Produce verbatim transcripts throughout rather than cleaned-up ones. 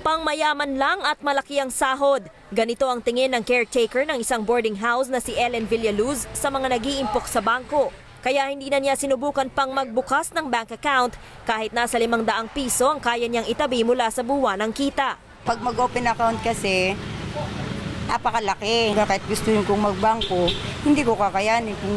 Pang mayaman lang at malaki ang sahod. Ganito ang tingin ng caretaker ng isang boarding house na si Ellen Villaluz sa mga nag-iimpok sa bangko. Kaya hindi na niya sinubukan pang magbukas ng bank account kahit nasa limang daang piso ang kaya niyang itabi mula sa buwan ng kita. Pag mag-open account kasi, napakalaki. Kahit gusto yung kong magbangko, hindi ko kakayanin kung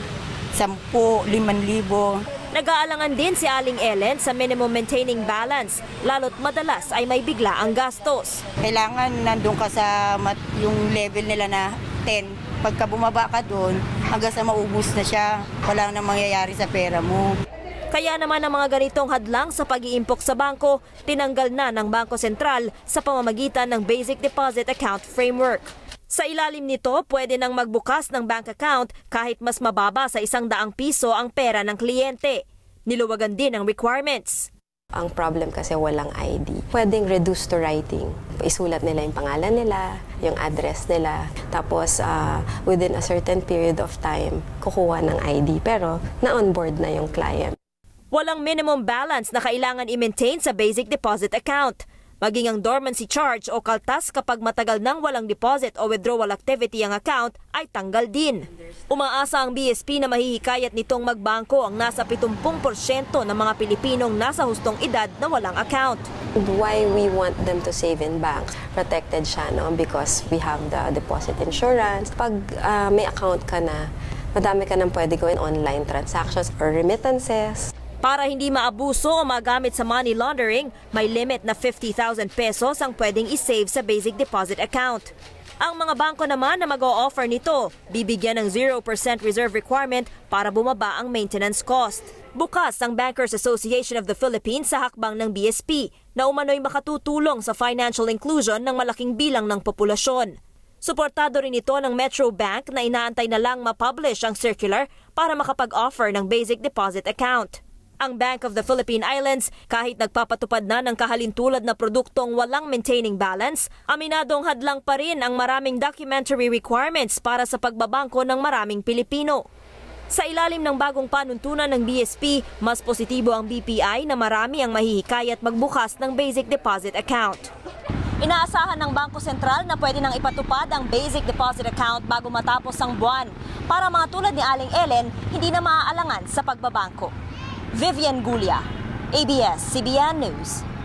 sampu, liman libo. Nag-aalangan din si Aling Ellen sa minimum maintaining balance, lalo't madalas ay may bigla ang gastos. Kailangan nandun ka sa mat, yung level nila na ten. Pagka bumaba ka doon, hanggang sa maubos na siya, wala nang mangyayari sa pera mo. Kaya naman ang mga ganitong hadlang sa pag-iimpok sa bangko, tinanggal na ng Bangko Sentral sa pamamagitan ng Basic Deposit Account Framework. Sa ilalim nito, pwede nang magbukas ng bank account kahit mas mababa sa isang daang piso ang pera ng kliyente. Niluwagan din ang requirements. Ang problem kasi walang I D. Pwedeng reduce to writing. Isulat nila yung pangalan nila, yung address nila. Tapos uh, within a certain period of time, kukuha ng I D. Pero na-onboard na yung client. Walang minimum balance na kailangan i-maintain sa basic deposit account. Maging ang dormancy charge o kaltas kapag matagal nang walang deposit o withdrawal activity ang account ay tanggal din. Umaasa ang B S P na mahihikayat nitong magbangko ang nasa pitongpung porsyento ng mga Pilipinong nasa hustong edad na walang account. Why we want them to save in banks? Protected siya, no? Because we have the deposit insurance. Pag uh, may account ka na, madami ka nang pwede gawin online transactions or remittances. Para hindi maabuso o magamit sa money laundering, may limit na fifty thousand pesos ang pwedeng isave sa basic deposit account. Ang mga bangko naman na mag-o-offer nito, bibigyan ng zero percent reserve requirement para bumaba ang maintenance cost. Bukas ang Bankers Association of the Philippines sa hakbang ng B S P na umano'y makatutulong sa financial inclusion ng malaking bilang ng populasyon. Suportado rin ito ng Metro Bank na inaantay na lang ma-publish ang circular para makapag-offer ng basic deposit account. Ang Bank of the Philippine Islands, kahit nagpapatupad na ng kahalintulad na produktong walang maintaining balance, aminadong hadlang pa rin ang maraming documentary requirements para sa pagbabangko ng maraming Pilipino. Sa ilalim ng bagong panuntunan ng B S P, mas positibo ang B P I na marami ang mahihikayat magbukas ng basic deposit account. Inaasahan ng Bangko Sentral na pwede nang ipatupad ang basic deposit account bago matapos ang buwan para mga tulad ni Aling Ellen hindi na maaalangan sa pagbabangko. Vivian Gulia, A B S C B N News.